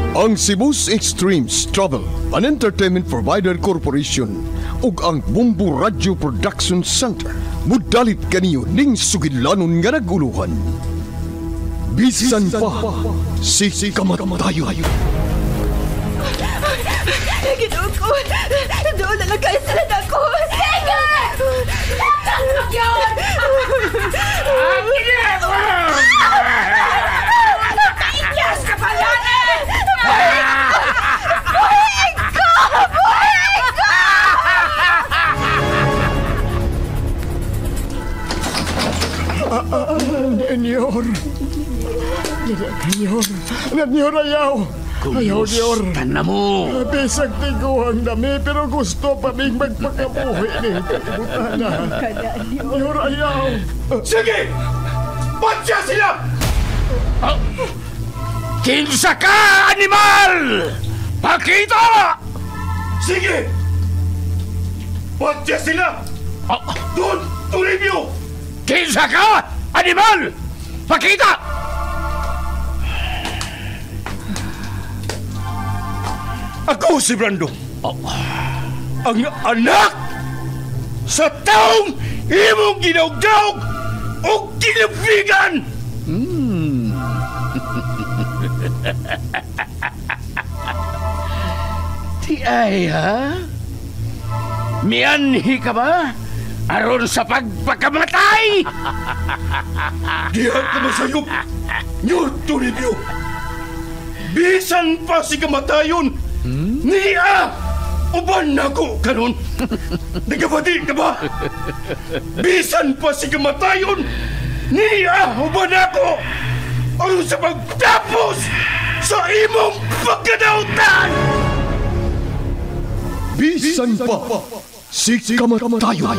Ang Cebu's Extremes Travel and Entertainment Provider Corporation ug ang Bumbu Radio Production Center mudalit kaniyo ning sugilanon nga naguluhan. Bisan pa si kamatayon. Ginoo ko, doon na lang kayo sila na ko. Sige! Yun! Kaingyas ka pala na! Buhay ko! Buhay ko! Nenyor! Nenyor, ayaw! Ayaw, Dior. Kumusta na mo? Bisag tiguang dami, pero gusto pa rin magpakabuhi ni Butana. Dior, ayaw. Sige! Patya sila! Kinsa ka, animal! Pakita! Sige! Patya sila! Doon! Tulibyo! Kinsa ka, animal! Pakita! Ako si Brando. Ang anak sa taong imong ginawgaw o kinabigan. Ti ay, ha? Mianhi ka ba? Aron sa pagpakamatay? Diyan ka masayop. Nyo, Tulibyo. Bisan pa si kamatayon. Niya! Uban na ko kanon. Nagabati ka ba? Bisan pa si kamatayon. Niya! Uban ako! Ano sa pagtapos sa imong pagkadautan! Bisan pa si kamatayon.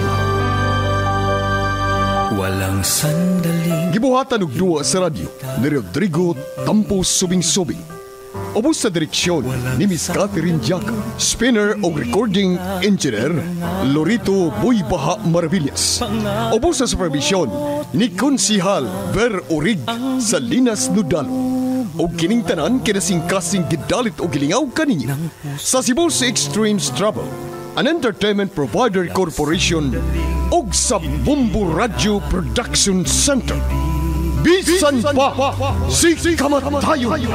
Walang sandaling Gibuhatan og duwa sa radyo ni Rodrigo Tampo Subing-Subing. Ubos sa direksyon ni Miss Catherine Jaca, spinner o recording engineer Lorito Buybaha Maravillas. Ubos sa supervision ni Konsihal Ver Orig sa Linas Nudalo. O kining tanan kinasing-kasing gidalit o gilingaw kaninyo sa Cebu's Extremes Travel and Entertainment Provider Corporation o sa Bumbu Radio Production Center. Bisan pa si kamatayon.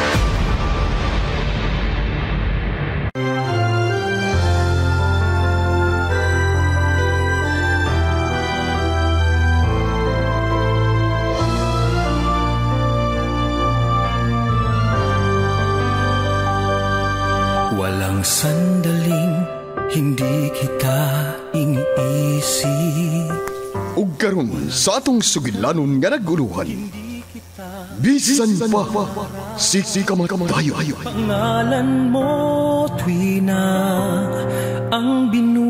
Walang sandaling hindi kita iniisip. Ug karon sa atong sugilanon nga naguluhan. Bisan pa si kamatayon. Pangalan mo tuwi na ang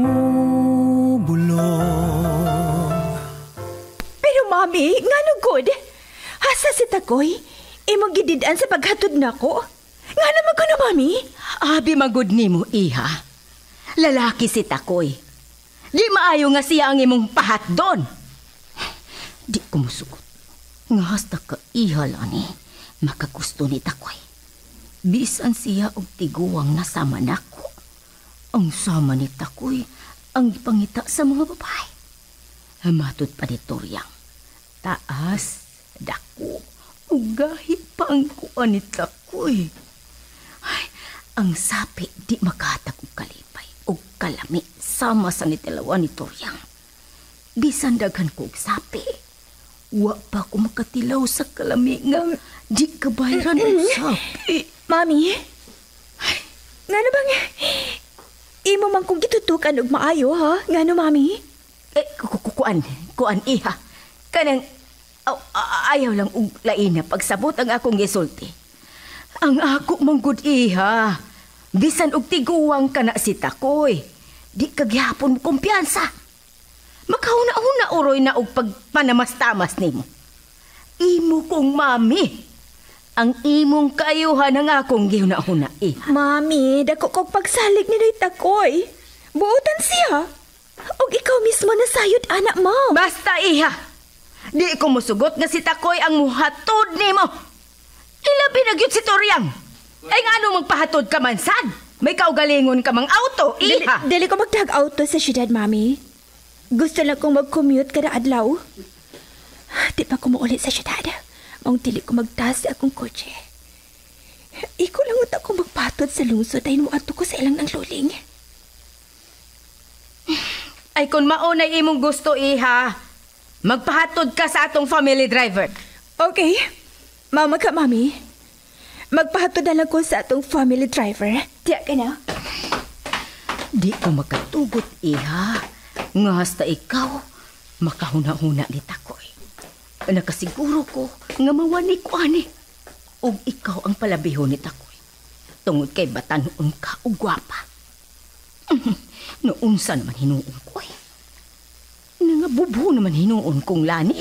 binubulong. Pero mami, nga no good. Hasa si Takoy, imong gididan sa paghatod nako. Nga naman ko na, mami. Abi magud nimo, iha. Lalaki si Takoy. Di maayo nga siya ang imong pahat doon. Di ko musugot. Nga hasta ka iha lani, makagusto ni Takoy. Bisan siya og tiguang nasama nako. Ang sama ni Takoy ang ipangita sa mga babae. Matod pa ni Toryang. Taas, dako, ugahi pa ang kuan ni Takoy. Ay, ang sapi di makahatag og kalipay og kalami sama sa nitilawan ni Toryang. Bisan daghan ko og sapi, wa pa ko makatilaw sa kalami nga di kabayran og sapi. Mami, nga na bang imo man kong gitutukan og maayo, ha? Nga no, mami? Kuan iha. Kanang ayaw lang og lain na pagsabot ang akong gisulti. Ang ako manggod iha. Bisan og tiguwang ka na si Takoy. Di kagyapon mo kumpiyansa. Makahuna-huna uroy na og pagpanamastamas nimo. Imo kong mami. Ang imong kaayuhan ang akong gihuna-huna iha. Mami, dako kog pagsalig ni Takoy. Buotan siya. Og ikaw mismo nasayod, anak mo. Basta iha. Di ko musugot nga si Takoy ang muhatod nimo. Ilabi na gyud si Toryang. Ay nga ano magpahatod ka man sad? May kaugalingon ka mang auto, iha. Dili ko magtag-auto sa syudad, Mami. Gusto lang kong mag-commute kada adlaw. Di pa ko maulit sa syudad. Maong dili ko magtaas sa akong kotse. Iko lang utak ko magpatod sa lungsod dahil mo ato ko sa ilang ng luling. Ay kung maunay imong gusto, iha, magpahatod ka sa atong family driver. Okay. Mama ka, Mami. Magpahatod na lang ko sa atong family driver. Tiya ka na. Di ko makatugot, iha. Nga hasta ikaw, makahuna-huna ni Takoy. Nakasiguro ko nga mawani ko ani. O ikaw ang palabiho ni Takoy. Tungod kay batanon ka o gwapa. Noon sa naman hinuon ko eh. Nangabubo naman hinuon kong lani.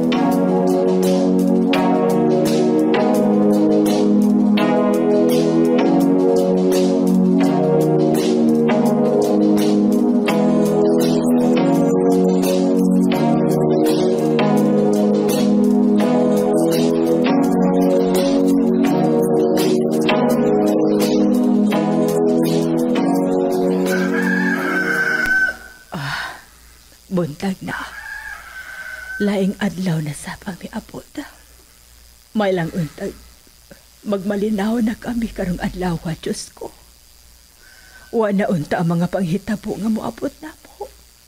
Buntag na. Laing adlaw na sa pamiabot. May lang untag. Magmalinaw na kami karong adlaw, Diyos ko. Wa na unta ang mga panghitabo nga moabot na mo.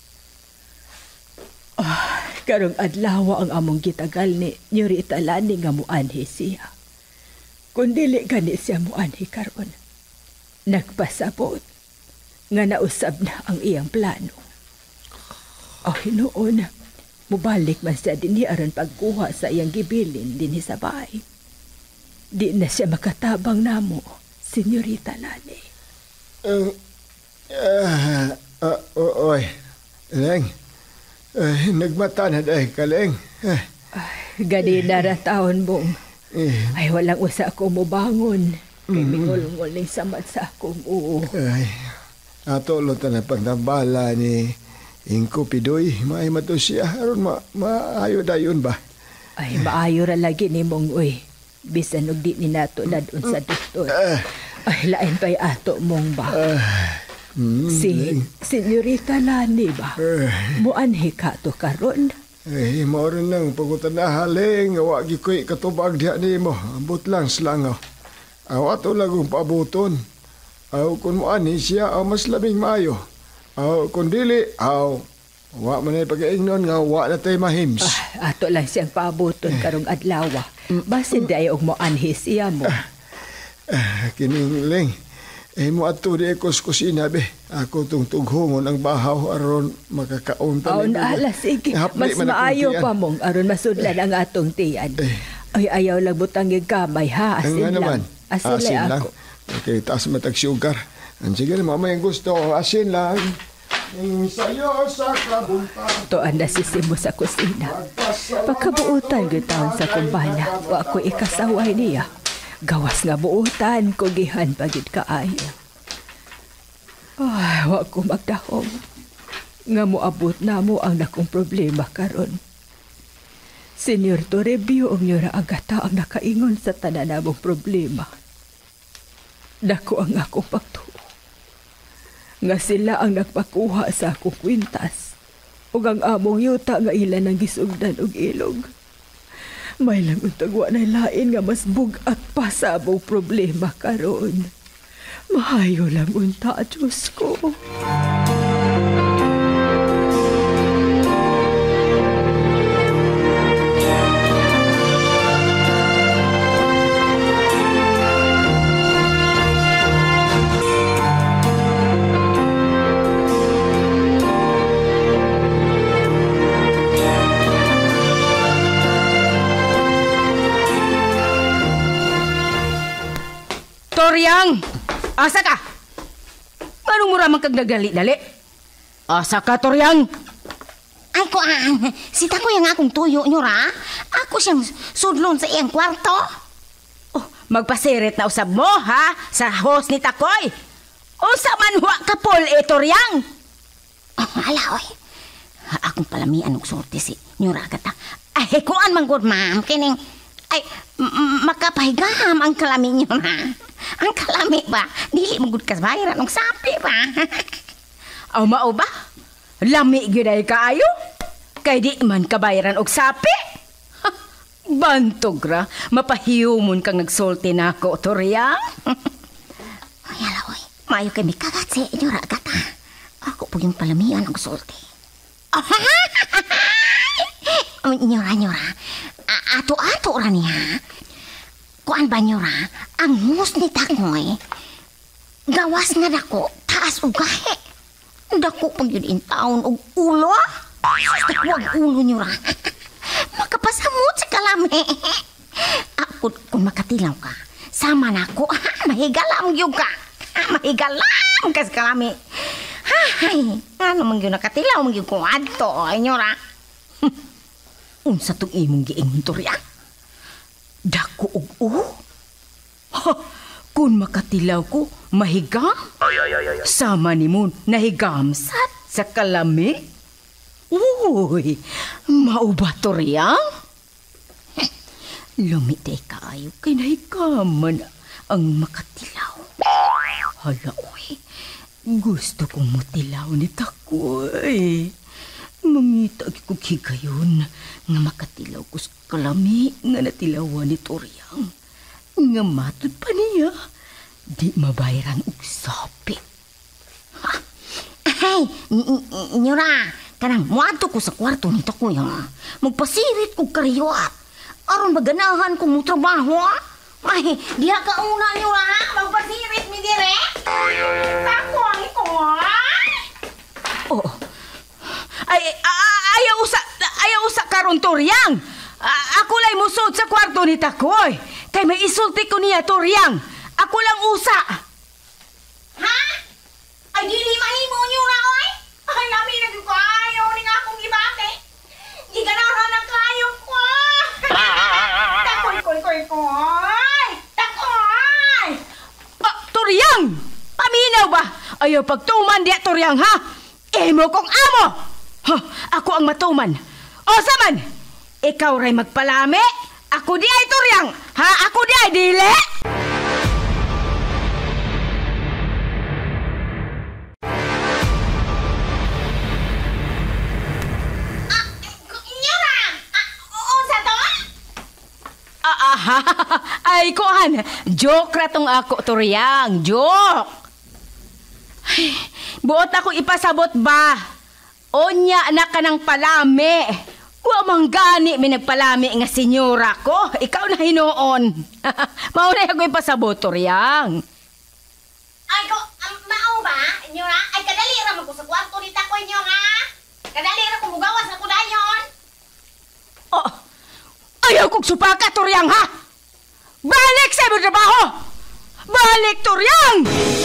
Karong adlaw ang among gitagal ni Nyorita Lani nga muanhi siya. Kung dili gani siya muanhi karon, nagpasabot nga nausab na ang iyang plano. Hinoon, mubalik man siya dinhi aron pagkuha sa iyang gibilin dinhi sa bahay. Di na siya makatabang namo, Senyorita Lani. Oy, Leng. Nagmata na dahi ka, Leng. Gadi na taon mong. Ay, walang usa ko mo bangon. Kay mingol-ngol ning samad sa akong uo. Ay, ato lo ta na pagtambala ni Ingko Pidoy, maay mato siya. Aron maayo dayon ba? Ay, maayo ra lagi ni mong, uy. Bisan og di ni nato na doon sa doktor. Ay, lain pa'y ato mong ba? Senyorita Lani ba? Muanhi ka to karon? Ay, maorin lang pagutan na haling. Awagi ko'y katubag diha ni mo. Ambot lang slangaw. Aw ato lagong paabuton. Aw kung muanhi siya, mas labing maayo. Kung dili, wa man ay pag-aingnon nga wa na tayo mahims. Ato lang siyang paabuton karong adlawa. Basin di ay mo anhis siya mo. Kining Leng, mo ato di ekos kusina be. Ako tong tughongon ang bahaw aron makakaon pa. Ala, sige. Mas maayo pa mong aron masudlan ang atong tiyan. Ay, ayaw lang butang yung kamay ha. Asin lang. Asin lang ako. Okay, taas matag sugar. Sige na, mama yung gusto. Asin lang. Sa'yo sa kabunta. Tuan na sisimo sa kusina. Pagkabuutan yung taon sa kumbana, wa ko ikasaway niya. Gawas nga buutan, kugihan pagid kaayo. Ay, wa ko magdahong. Nga moabot na mo ang nakong problema karon. Senyor Toribio ang nyora agata ang nakaingon sa tanan namong problema. Dako ang akong pagtuo. Nga sila ang nagpakuha sa akong kwintas. Ug ang among yuta nga ilan ang gisugdan og ilog. May lang untagwa na lain nga mas bugat pa sa among problema karon. Mahayo lang unta, Diyos ko. Toryang! Asa ka? Anong mura man kag nagdali-dali? Asa ka, Toryang? Ay ko si Takoy ang akong tuyo nyo ra. Ako siyang sudlon sa iyang kwarto. Oh, magpasirit na usab mo, ha? Sa host ni Takoy. Usa man huwa ka pol, Toryang. Ala, oy. Akong palamian og sorte si nyo ra kata. Ay, kuan man gud, ma'am. Kining, ay, makapahigam ang kalamin nyo na. Ang kalami ba? Dili magud ka bayaran og sapi ba? Aw mao ba? Lami gyud ay kaayo. Kay di man kabayaran og sapi. Bantog ra, mapahiyumon kang nagsulti nako, Toryang. Ay, alaw, maayo kay may kagat sa inyo ra gata. Ako po yung palamian og sulti. Nyora. Ato-ato ra niya. Kuan ba nyora? Ang mus ni Takoy. Gawas nga dako, taas og gahe. Dako pag yun in taon og ulo. Huwag ulo nyora. Makapasamot sa kalami. Ako, kung makatilaw ka, sama na ako. Mahigalam yung ka. Mahigalam ka sa kalami. Ay, ano man yun nakatilaw, man yun kung adto, nyora. Unsa tong imong giingon, Torya? Dako og kung makatilaw ko, mahigam? Sama ni mo, nahigamsat sa kalami? Uy, mao ba, Torya? Lumitay kaayo kay nahigaman ang makatilaw. Hala, uy, gusto kong matilaw ni Takoy. Mangita ko higayon nga makatilaw ko sa kalami nga natilawan ni Toryang. Nga matod pa niya, di mabayaran og sapi. Ay, nyora, kanang muadto ko sa kwarto ni Takoy ha. Magpasirit ko kariyot. Aron maganahan ko mo trabaho ha. Ay, diha ka una nyora ha. Magpasirit mi dire. Takoy ko ha. Oh. Ayaw usa karon, Toryang. Ako lay musod sa kwarto ni Takoy. Kay may isulti ko niya, Toryang. Ako lang usa. Ha? Ay, dili mahimo nyora oy. Ay, lami na ko ayaw ning akong gibate. Di ganahan ang kayo ko. Takoy. Takoy. Toryang! Paminaw ba? Ayaw pagtuman diya, Toryang, ha? Imo kong amo! Ha, ako ang matuman. O saman, ikaw ray magpalami. Ako di ay Toryang. Ha, ako di ay dili. Nyora! Unsa to? Ay, kuan. Joke ra tong ako, Toryang. Joke. Ay, buot ako ipasabot ba? Onya na ka ng palami. Wa mang gani may nagpalami nga senyora ko. Ikaw na hinuon. Mauna ako ipasabot, Toryang. Ay, ko, mao ba, nyora? Ay, kadali ra man ko sa kwarto ni Takoy, nyora. Kadali ra ko mugawas na ko dayon. Oh, ayaw kong supaka, Toryang, ha? Balik sa imong trabaho! Balik, Toryang!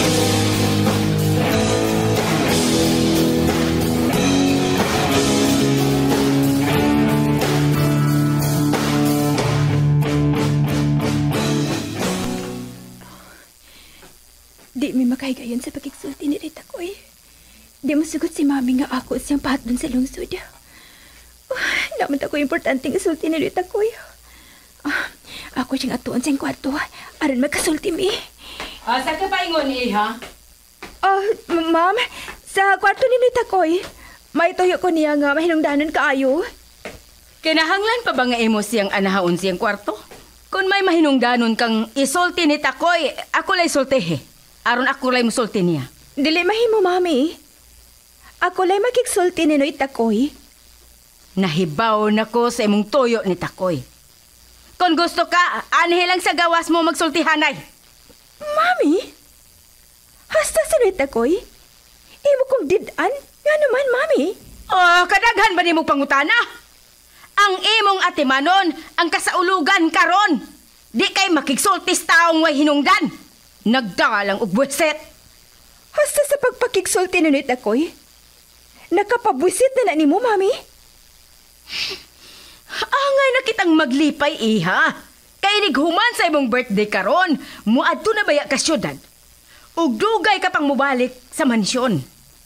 Di may makahigayon sa pagkiksulti ni Rita Koy. Di mo sugot si Mami nga ako siyang pahat dun sa lungsod. Naman ako importanteng isulti ni Rita Koy. Ako siyang atuan sa kwarto. Aran magkasulti mi. Sa ka paingon, ha? Ma'am, sa kwarto ni Rita Koy, may tuyo ko niya nga mahinungdanan kaayo. Kinahanglan pa ba nga imo siyang anahaon siyang kwarto? Kung may mahinungdanon kang isulti ni Takoy, ako lay sultihe. Aron ako lay musulti niya. Dili mahimo, Mami. Ako lay makiksulti ni Noy Takoy. Nahibaw na ko sa imong tuyo ni Takoy. Kung gusto ka, anhi lang sa gawas mo magsultihanay. Mami? Hasta sa Noy Takoy? Imo kong didan? Nga naman, Mami. Kadaghan ba ni mong pangutana? Ang imong atimanon, ang kasaulugan karon. Di kay makiksultis taong way hinungdan. Nagdalang og buwisit. Hasta sa pagpakiksulti ni Noy Takoy? Nakapabwisit na ni mo, Mami? Angay na kitang maglipay, iha. Kay nighuman sa imong birthday karon, muadto na baya ka syudad. Ug dugay ka pang mubalik sa mansyon.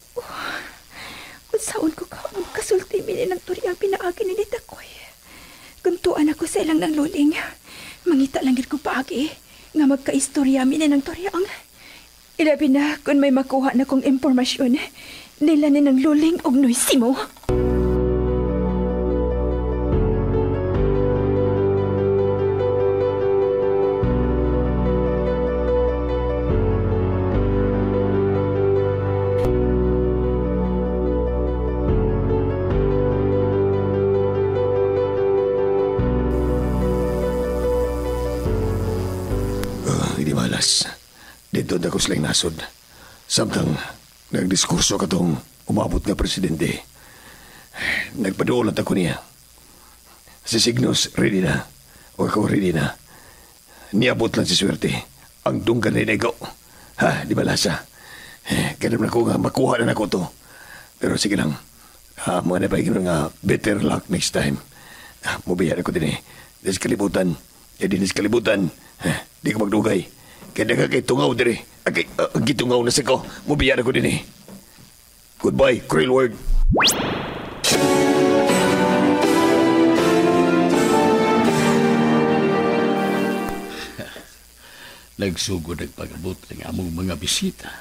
Kung saon ko ka, kasulti mi ng Toryang pinaagi ni Takoy. Kuntuan ako sa ilang ng luling. Mangita lang gid ko paagi. nga magkaistorya mi ng Toryang. Ilabi na kung may makuha na kong impormasyon nila ni ng Luling og Noisy mo. Hindi malas. Dito na ko silang nasod. Samtang nagdiskurso ka tong umabot nga presidente. Nagpaduulat ako niya. Si Signos ready na. O ako ready na. Niabot lang si swerte. Ang dunggan na ikaw. Ha, di malasa. Ganun na ko nga makuha na ako to. Pero sige lang. Mga napaigin nga better luck next time. Mubihan ako din Des kalibutan. Dis kalibutan. Di ko magdugay. Kaya kay tungaw dire. Gitungaw na sa ko. Mubiyan ako din Goodbye, Krillward. Nagsugod nagpagabot ang among mga bisita.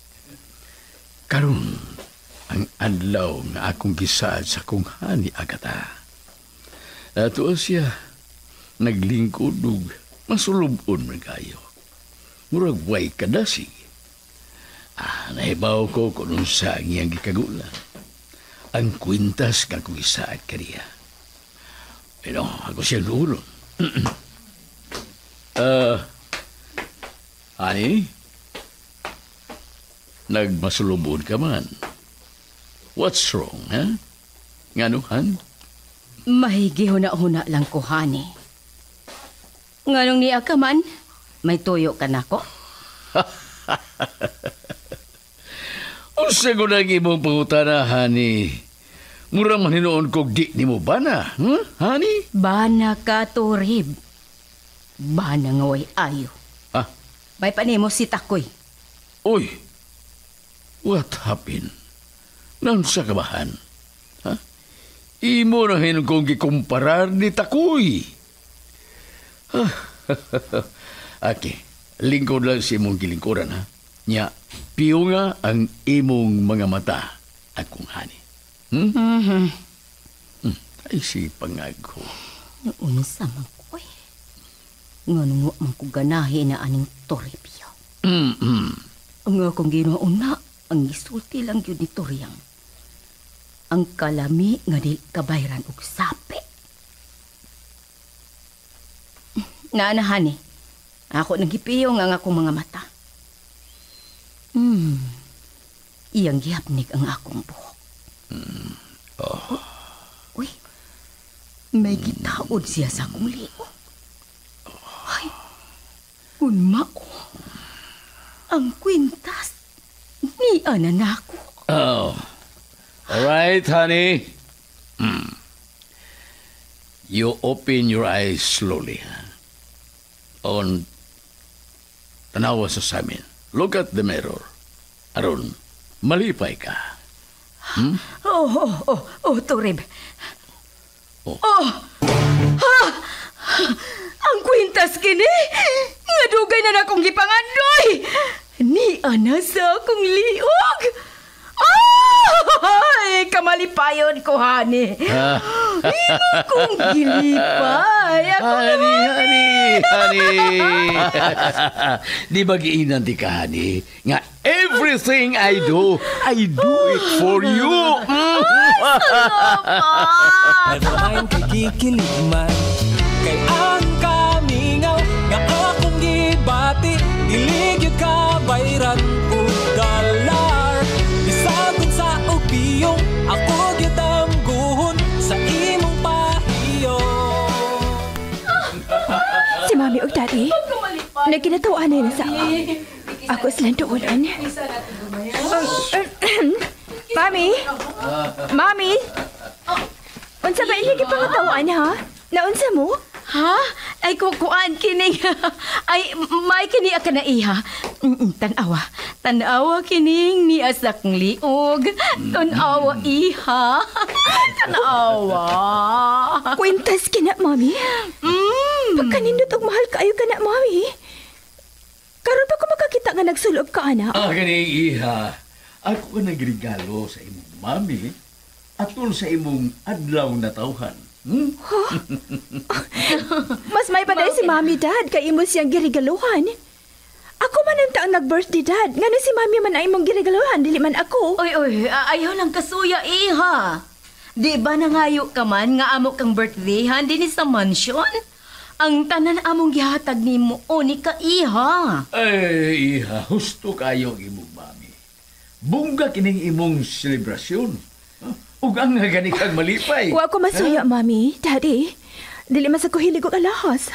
Karon ang adlaw nga akong gisaad sa kong hani agata. Ato siya naglingkod og masulubon man kayo. Murag way kadasig. Nahibaw ko kung unsa ang iyang gikagulan. Ang kwintas kakong isaad kaniya. Pero ako siya nulong. Honey? Nagmasulubon ka man. What's wrong, ha? Nganuhan? Mahigihuna-huna lang ko, honey. Nganong niya ka man, may tuyo ka na ko? Unsa ko na imong pangutana, honey? Murang maninoon kog di ni mo bana, honey? Bana ka, Torib. Bana nga way ayo. May panimo si Takoy. Uy, what happened? Nansa ka bahan? Imo na hinong kong gikumparar ni Takoy. Okay, lingkod lang si imong gilingkuran, ha? Nya, piyo nga ang imong mga mata akong hani. Ay, si pangag ko. Unsa man ko Nganong man ko ganahin na aning Toribio. Ang akong ginauna, ang isulti lang yun ni Toriang. Ang kalami nga di kabayran og sapi. Naanahan ako nagipiyo nga akong mga mata. Iyang gihapnik ang akong buhok. Uy, may gitaod siya sa akong liog. Ay, unma ko. Ang kwintas ni ananako. Oh, all right, honey. You open your eyes slowly. On tanawa sa samin. Look at the mirror. Aron, malipay ka. Torib. Ang kwintas kini. Nga dugay na akong gipangandoy. Ni ana sa akong liog. Ay, kamalipayon ko, honey. Imo kong gilipay. Honey. Di ba giinan di ka, honey? Nga everything I do it for you. Narain kay kikilig man, kay ang kamingaw, nga akong gibati, diligid ka bayran o dalar. Bisagod sa upiyong, ako gyudang guhon sa imong pahiyo. Si Mami o Daddy, nagkinatawanan na sa ako. Ako silang tuulan. Mami? Unsa ba ilig ipangatawaan, ha? Naunsa mo? Ha? Ay, kukuan kining. Ay, may kini ka na iha. Tanawa kining ni asak liog. Tanawa iha. Tanawa. Kwintas kina, Mami. Pagkanindot og mahal kaayo ka na, Mami. nga nagsulog ka, anak? Gani, iha. Ako ka nagregalo sa imong mami atol sa imong adlaw na tawhan. Mas may paday si Mami, Dad, kay imo siyang girigaluhan. Ako man ang taong nag-birthday, Dad. Ngano si Mami man ay imong girigaluhan, dili man ako. Oy, ayaw lang kasuya, iha. Di ba nangayo ka man nga amo kang birthdayhan din sa mansion? Ang tanan among gihatag nimo o ni ka, iha. Ay, iha, husto kayo ang imong mami. Bungga kining imong selebrasyon. Ug ang nga gani kang malipay. Wa ko masuya, Mami. Daddy, dili man sa ko hilig og alahas.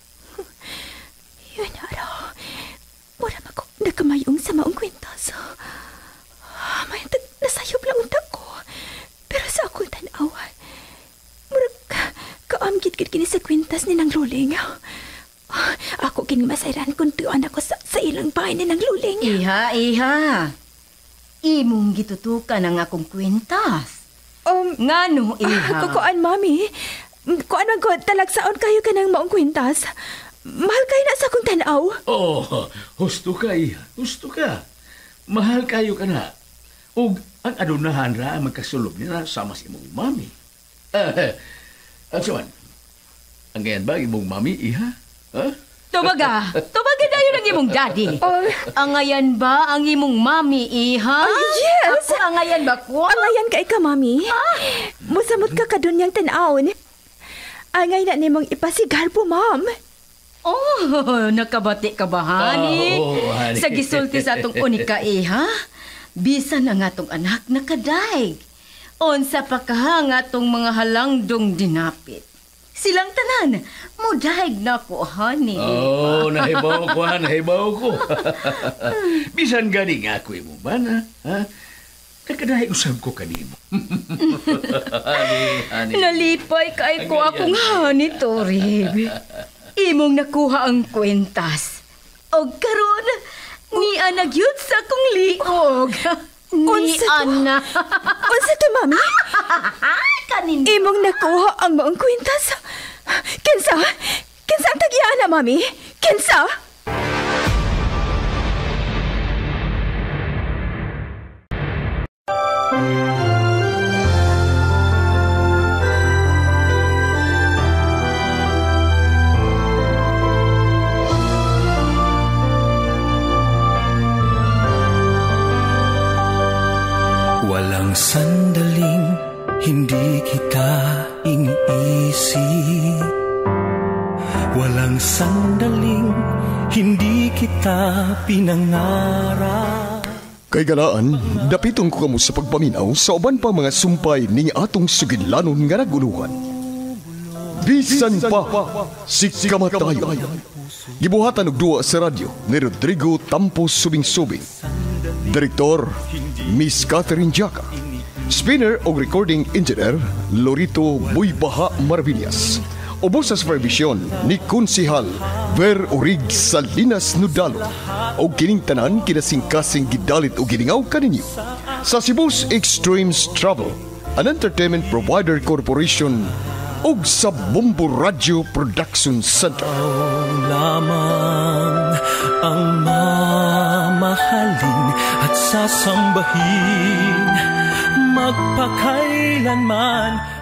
Yun, ara. Mura ako nagkamayong sa maong kwintas. May nasayop lang unta ko. Pero sa akong tanaw, mura kaamgit kini sa kwintas ni nang luling. Ako kini masayran kung tuan ako sa ilang bahay ni nang luling. Iha. Imong gitutukan ang akong kwintas. Ngano, iha? Kuan, Mami. Kuan man ko, talagsaon kayo ka ng maong kwintas. Mahal kayo na sa akong tanaw. Husto ka, iha. Husto ka. Mahal kayo ka na. Ug ang adunahan ra magkasulob nila sama si imong mami. Suman, ang ganyan ba imong mami, iha? Tubaga dayon ang imong daddy. Angayan ba ang imong mami, iha? Yes! Ako angayan ba ko? Angayan ka Mami. Musamot ka kadunyang tanawon. Angay na nimong ipasigar po, Ma'am. Nakabati ka ba, honey? Honey. Sa gisulti sa atong unika, iha? Bisan ang atong anak nakadaig. Unsa pa ka nga atong mga halangdong dinapit. Silang tanan, mudaig na ko, honey. Nahibaw ko. Bisan gani nga ako mo ba na? Kakadaig usab ko kanimo. honey. Nalipay kay ko akong honey, Torib. Imong nakuha ang kwentas. O karon, ni nagyud sa akong liog. Ana. Unsa to, Mami? Kanin. Imong nakuha ang maong kwintas. Kinsa ang tagiya na, Mami? Kinsa? Walang sandaling hindi kita iniisip. Walang sandaling hindi kita pinangarap. Kay galaan, dapitong ko kamo sa pagpaminaw sa uban pa mga sumpay ning atong sugidlanon nga naguluhan. Bisan pa si kamatayon. Gibuhatan og duwa sa radyo ni Rodrigo Tampos Subing-Subing. Direktor, Miss Catherine Jaca. Spinner o recording engineer, Lorito Buybaha Marvillas. Ubos sa supervision ni Konsihal Ver Orig Salinas Nudalo. O kining tanan kinasingkasing gidalit o giningaw kaninyo. Sa Cebu's Extremes Travel, an entertainment provider corporation ug sa Bumbo Radio Production Center. Lamang ang mamahalin at sasambahin magpakailanman.